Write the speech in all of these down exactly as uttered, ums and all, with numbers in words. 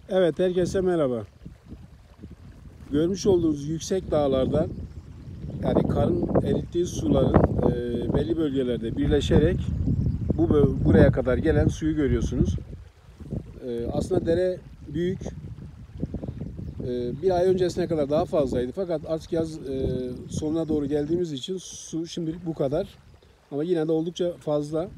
Evet, herkese merhaba. Görmüş olduğunuz yüksek dağlardan, yani karın erittiği suların e, belli bölgelerde birleşerek bu buraya kadar gelen suyu görüyorsunuz. E, aslında dere büyük. E, bir ay öncesine kadar daha fazlaydı. Fakat artık yaz e, sonuna doğru geldiğimiz için su şimdilik bu kadar. Ama yine de oldukça fazla.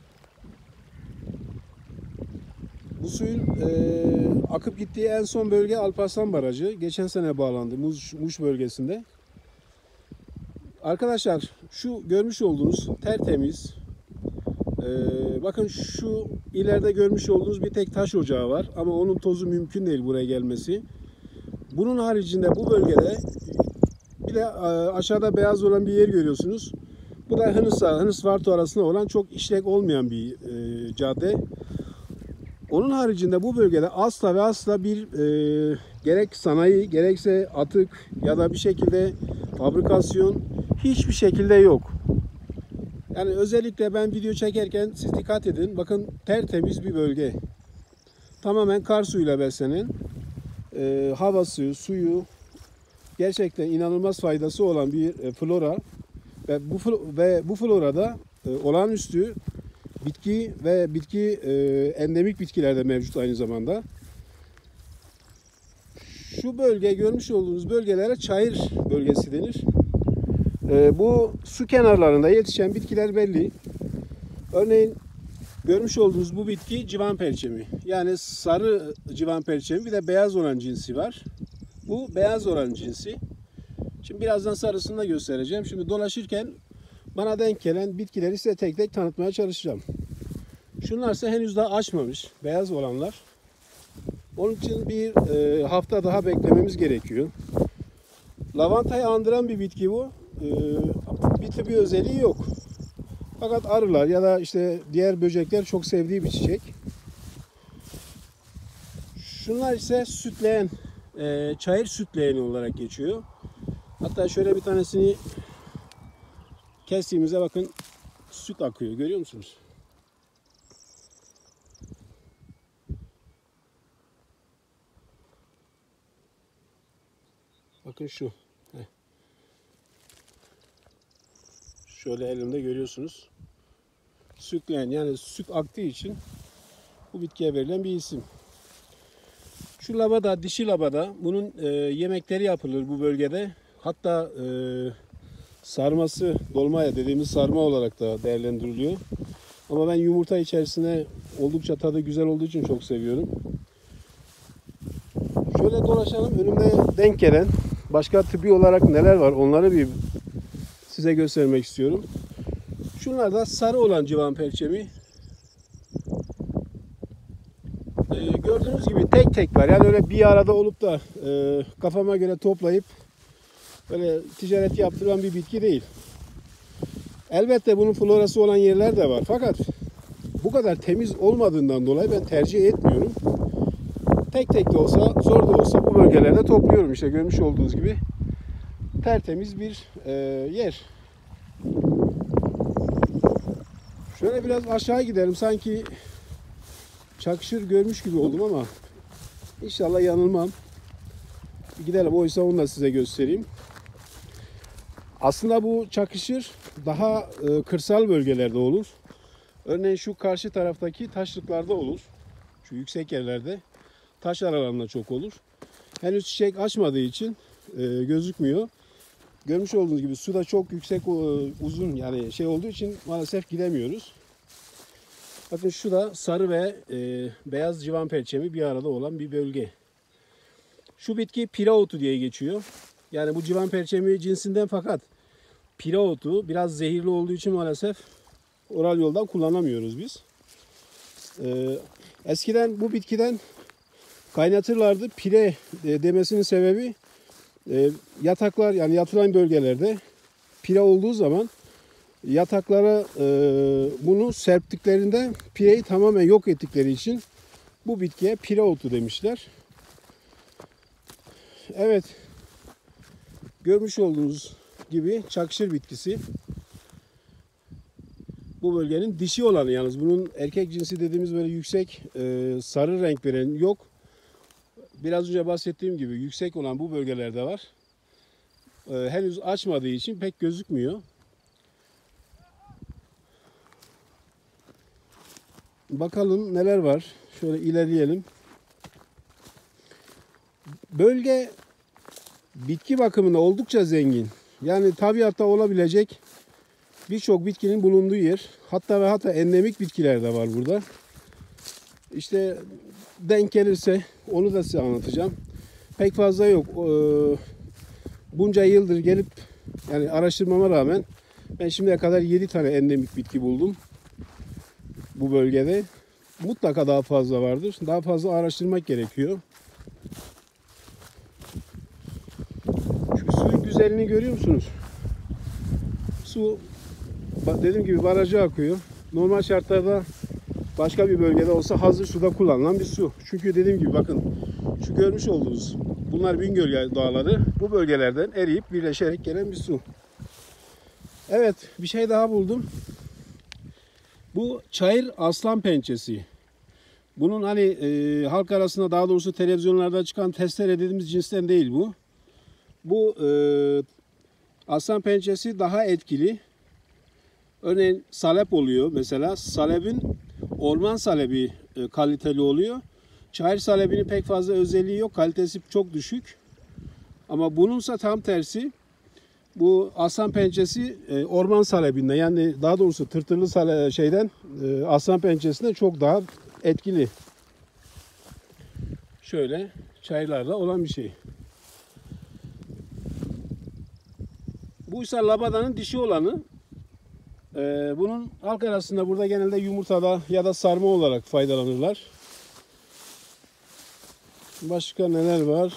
Bu suyun e, akıp gittiği en son bölge Alparslan Barajı. Geçen sene bağlandı Muş, Muş bölgesinde. Arkadaşlar, şu görmüş olduğunuz tertemiz, e, bakın şu ileride görmüş olduğunuz bir tek taş ocağı var ama onun tozu mümkün değil buraya gelmesi. Bunun haricinde bu bölgede bir de e, aşağıda beyaz olan bir yer görüyorsunuz. Bu da Hınıs'la Hınıs-Varto arasında olan çok işlek olmayan bir e, cadde. Onun haricinde bu bölgede asla ve asla bir e, gerek sanayi gerekse atık ya da bir şekilde fabrikasyon hiçbir şekilde yok. Yani özellikle ben video çekerken siz dikkat edin. Bakın tertemiz bir bölge. Tamamen kar suyuyla beslenen, e, havası, suyu gerçekten inanılmaz faydası olan bir e, flora ve bu ve bu florada e, olağanüstü bitki ve bitki e, endemik bitkiler de mevcut aynı zamanda. Şu bölge görmüş olduğunuz bölgelere çayır bölgesi denir. E, bu su kenarlarında yetişen bitkiler belli. Örneğin görmüş olduğunuz bu bitki civan perçemi. Yani sarı civan perçemi, bir de beyaz olan cinsi var. Bu beyaz olan cinsi. Şimdi birazdan sarısını da göstereceğim. Şimdi dolaşırken bana denk gelen bitkileri size tek tek tanıtmaya çalışacağım. Şunlar ise henüz daha açmamış, beyaz olanlar. Onun için bir e, hafta daha beklememiz gerekiyor. Lavantayı andıran bir bitki bu. E, bir tıbbi özelliği yok. Fakat arılar ya da işte diğer böcekler çok sevdiği bir çiçek. Şunlar ise sütleyen, e, çayır sütleğeni olarak geçiyor. Hatta şöyle bir tanesini kestiğimizde bakın süt akıyor, görüyor musunuz? Bakın şu. Heh. Şöyle elimde görüyorsunuz. Sütleyen, yani süt aktığı için bu bitkiye verilen bir isim. Şu labada, dişi labada, bunun e, yemekleri yapılır bu bölgede. Hatta e, sarması, dolmaya dediğimiz sarma olarak da değerlendiriliyor. Ama ben yumurta içerisine oldukça tadı güzel olduğu için çok seviyorum. Şöyle dolaşalım. Önümde denk gelen başka tıbbi olarak neler var onları bir size göstermek istiyorum. Şunlar da sarı olan civan perçemi. Ee, gördüğünüz gibi tek tek var. Yani öyle bir arada olup da e, kafama göre toplayıp böyle ticaret yaptıran bir bitki değil. Elbette bunun florası olan yerler de var. Fakat bu kadar temiz olmadığından dolayı ben tercih etmiyorum. Tek tek de olsa, zor da olsa bu bölgelerde topluyorum. İşte görmüş olduğunuz gibi tertemiz bir e, yer. Şöyle biraz aşağı gidelim. Sanki çakışır görmüş gibi oldum ama inşallah yanılmam. Bir gidelim. Oysa onu da size göstereyim. Aslında bu çakışır daha e, kırsal bölgelerde olur. Örneğin şu karşı taraftaki taşlıklarda olur. Şu yüksek yerlerde taş aralarında çok olur. Henüz çiçek açmadığı için e, gözükmüyor. Görmüş olduğunuz gibi su da çok yüksek, e, uzun, yani şey olduğu için maalesef gidemiyoruz. Bakın şu da sarı ve e, beyaz civan perçemi bir arada olan bir bölge. Şu bitki pira otu diye geçiyor. Yani bu civan perçemi cinsinden, fakat pira otu biraz zehirli olduğu için maalesef oral yoldan kullanamıyoruz biz. E, eskiden bu bitkiden kaynatırlardı. Pire demesinin sebebi e, yataklar, yani yatılan bölgelerde pire olduğu zaman yataklara e, bunu serptiklerinde pireyi tamamen yok ettikleri için bu bitkiye pire otu demişler. Evet, görmüş olduğunuz gibi çakışır bitkisi. Bu bölgenin dişi olanı, yalnız bunun erkek cinsi dediğimiz böyle yüksek e, sarı renk veren yok. biraz önce bahsettiğim gibi yüksek olan bu bölgelerde var. Ee, henüz açmadığı için pek gözükmüyor. Bakalım neler var. Şöyle ilerleyelim. Bölge bitki bakımında oldukça zengin. Yani tabiatta olabilecek birçok bitkinin bulunduğu yer. Hatta ve hatta endemik bitkiler de var burada. İşte denk gelirse onu da size anlatacağım. Pek fazla yok. Ee, bunca yıldır gelip yani araştırmama rağmen ben şimdiye kadar yedi tane endemik bitki buldum bu bölgede. Mutlaka daha fazla vardır. Daha fazla araştırmak gerekiyor. Şu suyun güzelliğini görüyor musunuz? Su dediğim gibi baraja akıyor. Normal şartlarda başka bir bölgede olsa hazır suda kullanılan bir su. Çünkü dediğim gibi bakın şu görmüş olduğunuz bunlar Bingöl dağları, bu bölgelerden eriyip birleşerek gelen bir su. Evet, bir şey daha buldum. Bu çayır aslan pençesi. Bunun hani e, halk arasında, daha doğrusu televizyonlarda çıkan testere dediğimiz cinsten değil bu. Bu e, aslan pençesi daha etkili. Örneğin salep oluyor mesela. Salep'in orman salebi e, kaliteli oluyor. Çayır salebinin pek fazla özelliği yok. Kalitesi çok düşük. Ama bununsa tam tersi. Bu aslan pençesi e, orman salebinden, yani daha doğrusu tırtırlı sale, şeyden e, aslan pençesinden çok daha etkili. Şöyle çayırlarda olan bir şey. Bu ise labadanın dişi olanı. Ee, bunun halk arasında burada genelde yumurtada ya da sarma olarak faydalanırlar. Başka neler var?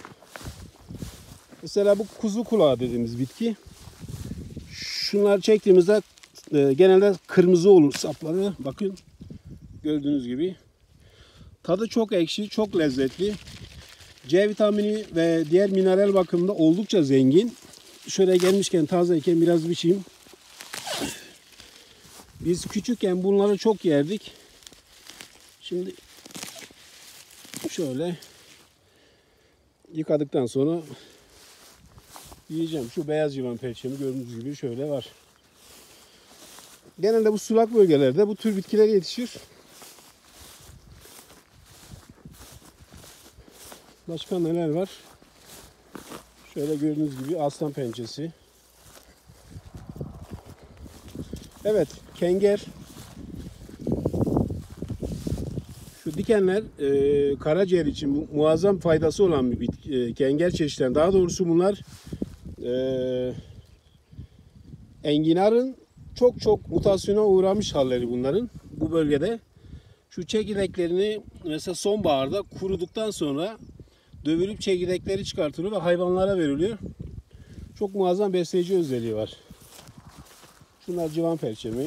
Mesela bu kuzu kulağı dediğimiz bitki. Şunlar çektiğimizde e, genelde kırmızı olur sapları. Bakın gördüğünüz gibi. Tadı çok ekşi, çok lezzetli. C vitamini ve diğer mineral bakımında oldukça zengin. Şöyle gelmişken tazeyken biraz biçeyim. Biz küçükken bunları çok yerdik. Şimdi şöyle yıkadıktan sonra yiyeceğim. Şu beyaz civan perçemi gördüğünüz gibi şöyle var. Genelde bu sulak bölgelerde bu tür bitkiler yetişir. Başka neler var? Şöyle gördüğünüz gibi aslan pençesi. Evet, kenger. Şu dikenler e, karaciğer için mu muazzam faydası olan bir bitki, e, kenger çeşitleri. Daha doğrusu bunlar e, enginarın çok çok mutasyona uğramış halleri bunların bu bölgede. Şu çekirdeklerini mesela sonbaharda kuruduktan sonra dövülüp çekirdekleri çıkartılıyor ve hayvanlara veriliyor. Çok muazzam besleyici özelliği var. Şunlar civan perçemi.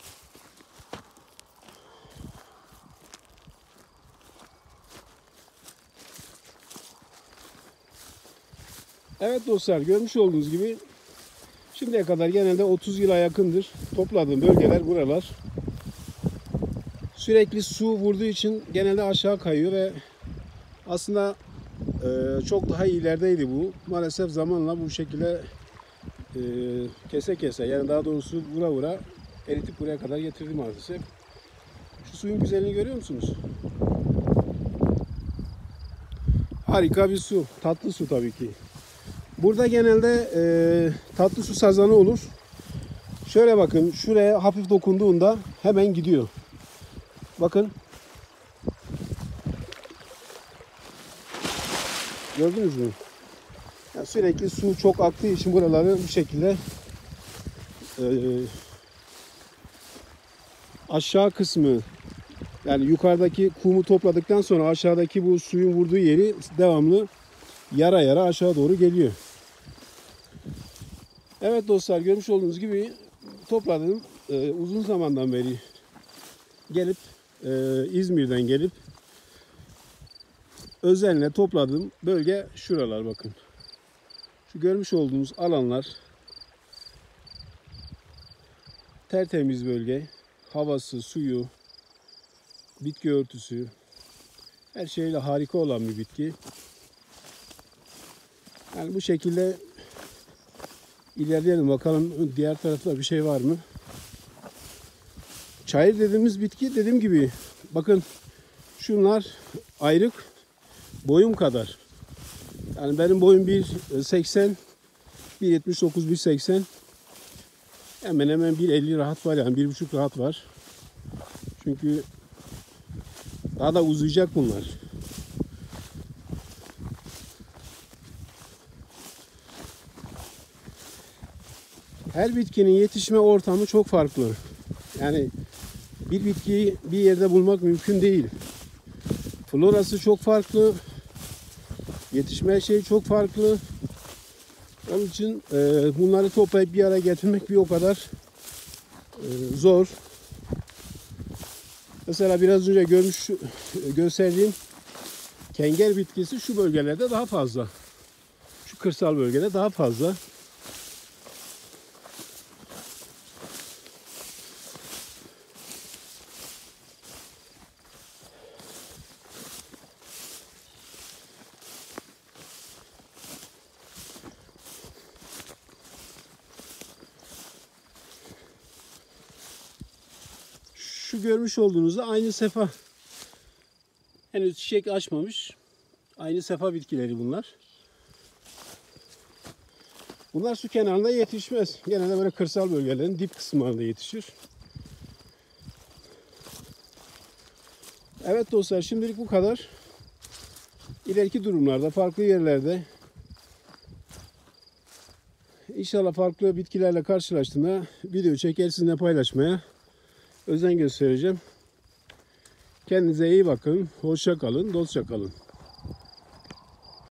Evet dostlar, görmüş olduğunuz gibi şimdiye kadar genelde otuz yıla yakındır topladığım bölgeler buralar. Sürekli su vurduğu için genelde aşağı kayıyor ve aslında e, çok daha ilerideydi bu. Maalesef zamanla bu şekilde e, kese kese, yani daha doğrusu vura vura eritip buraya kadar getirdim maalesef. Şu suyun güzelliğini görüyor musunuz? Harika bir su. Tatlı su tabii ki. Burada genelde e, tatlı su sazanı olur. Şöyle bakın, şuraya hafif dokunduğunda hemen gidiyor. Bakın. Gördünüz mü? Yani sürekli su çok aktığı için buraları bu şekilde e, aşağı kısmı, yani yukarıdaki kumu topladıktan sonra aşağıdaki bu suyun vurduğu yeri devamlı yara yara aşağı doğru geliyor. Evet dostlar, görmüş olduğunuz gibi topladım. Ee, uzun zamandan beri gelip e, İzmir'den gelip özenle topladığım bölge şuralar bakın. Şu görmüş olduğunuz alanlar tertemiz bölge. Havası, suyu, bitki örtüsü Her şeyle harika olan bir bitki. Yani bu şekilde ilerleyelim bakalım diğer tarafta bir şey var mı? Çayır dediğimiz bitki dediğim gibi bakın şunlar ayrık boyum kadar. Yani benim boyum bir seksen, bir yetmiş dokuz, bir seksen. Hemen hemen bir elli rahat var yani bir buçuk rahat var. Çünkü daha da uzayacak bunlar. Her bitkinin yetişme ortamı çok farklı. Yani bir bitkiyi bir yerde bulmak mümkün değil. Florası çok farklı. Yetişme şeyi çok farklı. Onun için e, bunları toplayıp bir araya getirmek bir o kadar e, zor. Mesela biraz önce görmüş gösterdiğim kenger bitkisi şu bölgelerde daha fazla. Şu kırsal bölgede daha fazla. Şu görmüş olduğunuzda aynı sefa. Henüz çiçek açmamış. Aynı sefa bitkileri bunlar. Bunlar su kenarında yetişmez. Genelde böyle kırsal bölgelerin dip kısımlarında yetişir. Evet dostlar, şimdilik bu kadar. İleriki durumlarda, farklı yerlerde İnşallah farklı bitkilerle karşılaştığımda video çeker sizinle paylaşmaya özen göstereceğim. Kendinize iyi bakın. Hoşça kalın. Dostça kalın.